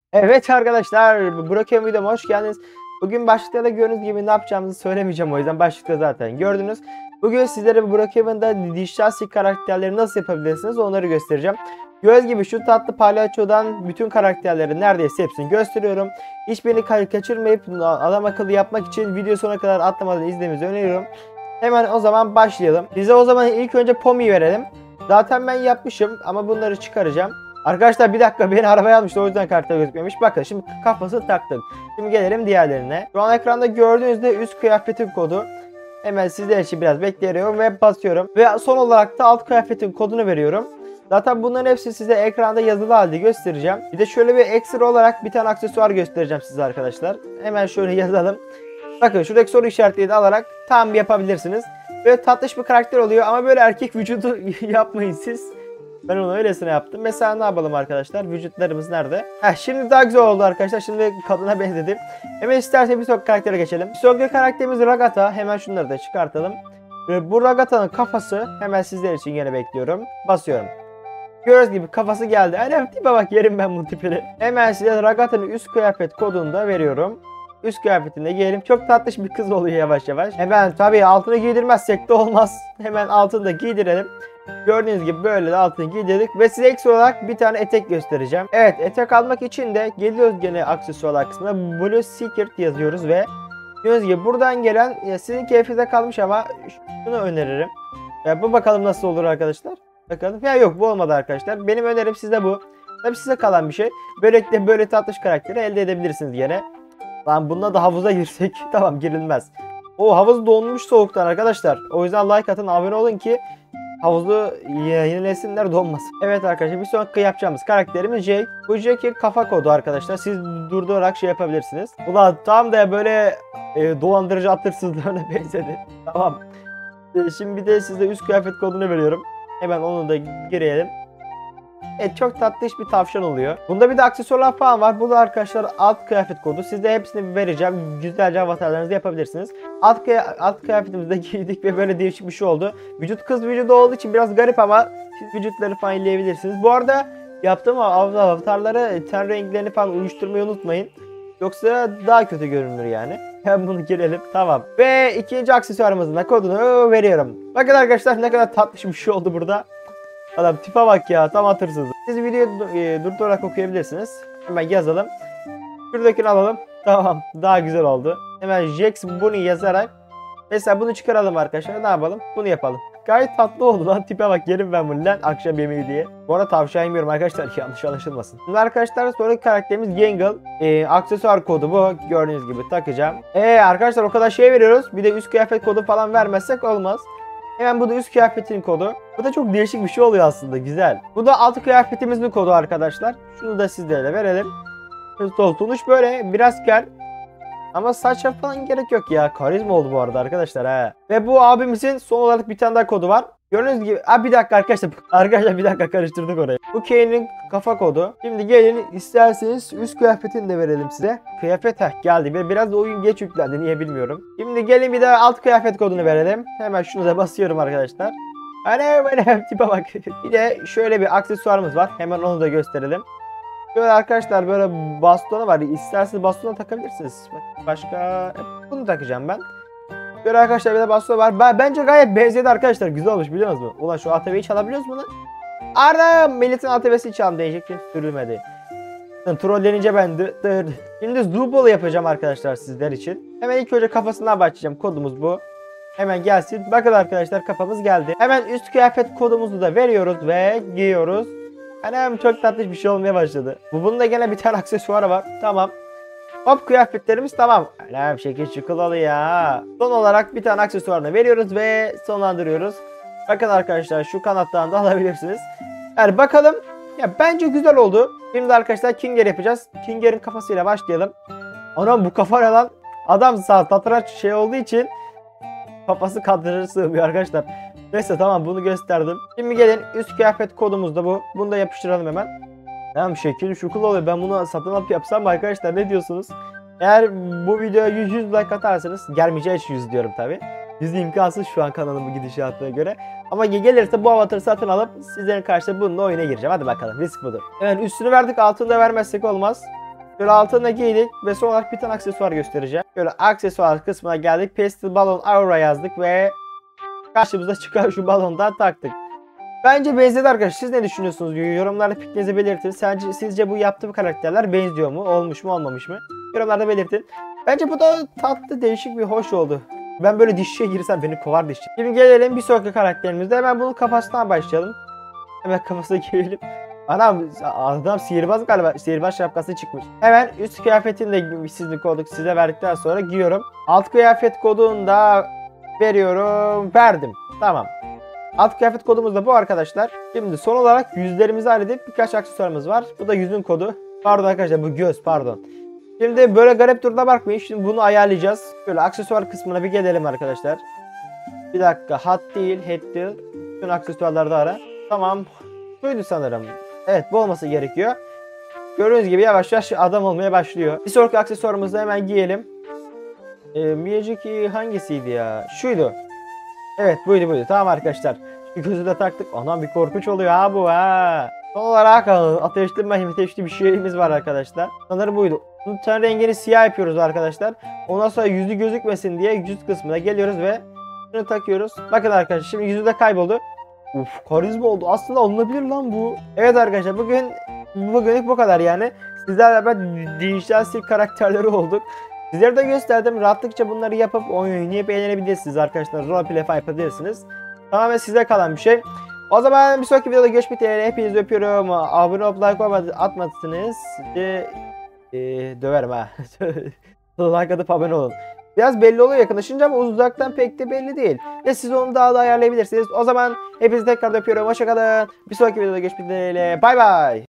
Evet arkadaşlar, Broken videoma hoş geldiniz. Bugün başlıkta da gördüğünüz gibi ne yapacağımızı söylemeyeceğim, o yüzden başlıkta zaten gördünüz. Bugün sizlere Broken'da dişli karakterleri nasıl yapabilirsiniz onları göstereceğim. Göz gibi şu tatlı palyaçodan bütün karakterleri neredeyse hepsini gösteriyorum. Hiçbirini kaçırmayıp adam akıllı yapmak için video sonuna kadar atlamadan izlemenizi öneriyorum. Hemen o zaman başlayalım. Bize o zaman ilk önce Pommy'yi verelim. Zaten ben yapmışım ama bunları çıkaracağım. Arkadaşlar bir dakika, beni arabaya almıştı, o yüzden kartta gözükmemiş. Bakın şimdi kafası taktık. Şimdi gelelim diğerlerine. Şu an ekranda gördüğünüzde üst kıyafetin kodu. Hemen sizler için biraz bekliyorum ve basıyorum. Ve son olarak da alt kıyafetin kodunu veriyorum. Zaten bunların hepsi size ekranda yazılı halde göstereceğim. Bir de şöyle bir ekstra olarak bir tane aksesuar göstereceğim size arkadaşlar. Hemen şöyle yazalım. Bakın şuradaki soru işaretleri de alarak tam yapabilirsiniz. Böyle tatlış bir karakter oluyor ama böyle erkek vücudu yapmayın siz. Ben onu öylesine yaptım. Mesela ne yapalım arkadaşlar? Vücutlarımız nerede? Heh, şimdi daha güzel oldu arkadaşlar. Şimdi kadına benzedim. Hemen isterseniz bir sonraki karaktere geçelim. Bir sonraki karakterimiz Ragata. Hemen şunları da çıkartalım. Bu Ragata'nın kafası hemen sizler için yine bekliyorum. Basıyorum. Gördüğünüz gibi kafası geldi. Anam tipe bak, yerim ben bu tipini. Hemen size Ragata'nın üst kıyafet kodunu da veriyorum. Üst kıyafetine giyelim. Çok tatlış bir kız oluyor yavaş yavaş. Hemen tabii altını giydirmezsek de olmaz. Hemen altını da giydirelim. Gördüğünüz gibi böyle de altını giydirdik. Ve size ekstra olarak bir tane etek göstereceğim. Evet, etek almak için de geliyoruz gene aksesuarlar kısmına. Blue Secret yazıyoruz ve gördüğünüz gibi buradan gelen sizin keyfinize kalmış ama şunu öneririm. Bu bakalım nasıl olur arkadaşlar. Bakalım. Ya yok, bu olmadı arkadaşlar. Benim önerim size bu. Tabii size kalan bir şey. Böylelikle böyle tatlış karakteri elde edebilirsiniz gene. Lan bununla da havuza girsek tamam, girilmez. O havuz donmuş soğuktan arkadaşlar. O yüzden like atın, abone olun ki havuzu yenilesinler, donmasın. Evet arkadaşlar, bir sonraki yapacağımız karakterimiz Jake. Bu Jake'in kafa kodu arkadaşlar. Siz durdurarak şey yapabilirsiniz. Ulan tam da böyle dolandırıcı at hırsızlarına benzedi. Tamam. Şimdi bir de size üst kıyafet kodunu veriyorum. Hemen onu da girelim. Evet, çok tatlış bir tavşan oluyor. Bunda bir de aksesuarlar falan var. Bu da arkadaşlar alt kıyafet kodu. Size hepsini vereceğim. Güzelce avatarlarınızı yapabilirsiniz. Alt kıyafetimizi de giydik ve böyle değişik bir şey oldu. Vücut kız vücudu olduğu için biraz garip ama siz vücutları falan elleyebilirsiniz. Bu arada yaptığım avatarlara ten renklerini falan uyuşturmayı unutmayın. Yoksa daha kötü görünür yani. Hem bunu girelim. Tamam. Ve ikinci aksesuarımızın da kodunu veriyorum. Bakın arkadaşlar, ne kadar tatlış bir şey oldu burada. Adam tipe bak ya, tam hatırsız. Siz videoyu durdurarak okuyabilirsiniz. Hemen yazalım. Şuradakini alalım. Tamam, daha güzel oldu. Hemen Jax bunu yazarak mesela bunu çıkaralım arkadaşlar. Ne yapalım? Bunu yapalım. Gayet tatlı oldu lan, tipe bak, yerim ben bunu lan akşam yemeği diye. Bu arada tavşan yemiyorum arkadaşlar, yanlış anlaşılmasın. Şimdi arkadaşlar sonraki karakterimiz Gangle. Aksesuar kodu bu. Gördüğünüz gibi takacağım. Arkadaşlar o kadar şey veriyoruz. Bir de üst kıyafet kodu falan vermezsek olmaz. Hemen bu da üst kıyafetin kodu. Bu da çok değişik bir şey oluyor aslında, güzel. Bu da alt kıyafetimizin kodu arkadaşlar. Şunu da sizlere verelim. Sonuç böyle biraz ker. Ama saça falan gerek yok ya. Karizma oldu bu arada arkadaşlar ha. Ve bu abimizin son olarak bir tane daha kodu var. Gördüğünüz gibi. Bir dakika arkadaşlar. Arkadaşlar bir dakika, karıştırdık orayı. Bu Kane'in kafa kodu. Şimdi gelin, isterseniz üst kıyafetini de verelim size. Kıyafet geldi. Biraz da oyun geç yüklendi, niye bilmiyorum. Şimdi gelin bir de alt kıyafet kodunu verelim. Hemen şunu da basıyorum arkadaşlar. Hani tipe bak. Bir de şöyle bir aksesuarımız var. Hemen onu da gösterelim. Böyle arkadaşlar, böyle bastonu var. İsterseniz bastonu takabilirsiniz. Başka bunu takacağım ben. Böyle arkadaşlar bir de baston var. Bence gayet benzedi arkadaşlar. Güzel olmuş, biliyor musunuz? Ulan şu ATV'yi çalabiliyoruz mu lan? Arda milletin ATV'si çaldı, diyecektim, sürülmedi. Trollenince ben de. Şimdi Zubolo yapacağım arkadaşlar sizler için. Hemen ilk önce kafasından başlayacağım. Kodumuz bu. Hemen gelsin. Bakın arkadaşlar, kafamız geldi. Hemen üst kıyafet kodumuzu da veriyoruz ve giyiyoruz. Anam çok tatlış bir şey olmaya başladı. Bunun da gene bir tane aksesuarı var. Tamam. Hop, kıyafetlerimiz tamam. Anam şekil çikolatalı ya. Son olarak bir tane aksesuarını veriyoruz ve sonlandırıyoruz. Bakın arkadaşlar, şu kanattan da alabilirsiniz. Yani bakalım. Ya bence güzel oldu. Şimdi arkadaşlar Kinger yapacağız. Kinger'in kafasıyla başlayalım. Anam bu kafa ne lan? Adam sağ tatraç şey olduğu için kafası kadrına sığmıyor arkadaşlar. Neyse tamam, bunu gösterdim. Şimdi gelin, üst kıyafet kodumuz da bu. Bunu da yapıştıralım hemen. Tamam, şekil şukul oluyor. Ben bunu satın alıp yapsam mı arkadaşlar, ne diyorsunuz? Eğer bu videoya 100 like atarsanız, gelmeyeceği için 100 diyorum tabi. 100 imkansız şu an kanalımın gidişatına göre. Ama gelirse bu avatarı satın alıp sizlerin karşısında bununla oyuna gireceğim. Hadi bakalım, risk budur. Evet, üstünü verdik, altını da vermezsek olmaz. Şöyle altına giydik ve son olarak bir tane aksesuar göstereceğim. Şöyle aksesuar kısmına geldik. Pastel balon aura yazdık ve karşımıza çıkan şu balondan taktık. Bence benzedi arkadaşlar. Siz ne düşünüyorsunuz? Yorumlarda fikrinizi belirtin. Sizce bu yaptığım karakterler benziyor mu? Olmuş mu olmamış mı? Yorumlarda belirtin. Bence bu da tatlı, değişik bir hoş oldu. Ben böyle dişçiye girsem beni kovar dişçi. Şimdi gelelim bir sonraki karakterimizde. Hemen bunun kafasından başlayalım. Hemen kafasına girelim. Adam sihirbaz galiba. Sihirbaz şapkası çıkmış. Hemen üst kıyafetini de işsizlik olduk size verdikten sonra giyiyorum. Alt kıyafet kodunu da veriyorum. Verdim. Tamam. Alt kıyafet kodumuz da bu arkadaşlar. Şimdi son olarak yüzlerimizi halledip birkaç aksesuarımız var. Bu da yüzün kodu. Pardon arkadaşlar, bu göz, pardon. Şimdi böyle garip duruma bakmayın. Şimdi bunu ayarlayacağız. Şöyle aksesuar kısmına bir gelelim arkadaşlar. Bir dakika, hat değil, head değil. Bütün aksesuarlarda ara. Tamam. Buydu sanırım. Evet, bu olması gerekiyor. Gördüğünüz gibi yavaş yavaş adam olmaya başlıyor. Bir sonraki aksesuarımızı hemen giyelim. Miyagi hangisiydi ya? Şuydu. Evet, buydu. Tamam arkadaşlar. Şu gözü de taktık. Anam bir korkunç oluyor ha bu ha. Son olarak ateşli bir şeyimiz var arkadaşlar. Sanırım buydu. Bunun ten rengini siyah yapıyoruz arkadaşlar. Ondan sonra yüzü gözükmesin diye yüz kısmına geliyoruz ve şunu takıyoruz. Bakın arkadaşlar, şimdi yüzü de kayboldu. Uf, karizma oldu. Aslında alınabilir lan bu. Evet arkadaşlar, bugünlük bu kadar yani. Sizlerle beraber dijital sirk karakterleri olduk. Sizlere de gösterdim. Rahatlıkça bunları yapıp oynayıp eğlenebilirsiniz arkadaşlar. Roleplay yapabilirsiniz. Tamamen size kalan bir şey. O zaman bir sonraki videoda görüşmek dileğiyle. Hepinizi öpüyorum. Abone olup like atmadıysanız döverim ha. Like atıp abone olun. Biraz belli oluyor yakınlaşınca ama uzaktan pek de belli değil. Ve siz onu daha da ayarlayabilirsiniz. O zaman hepinizi tekrar öpüyorum. Hoşçakalın. Bir sonraki videoda görüşmek dileğiyle. Bay bay.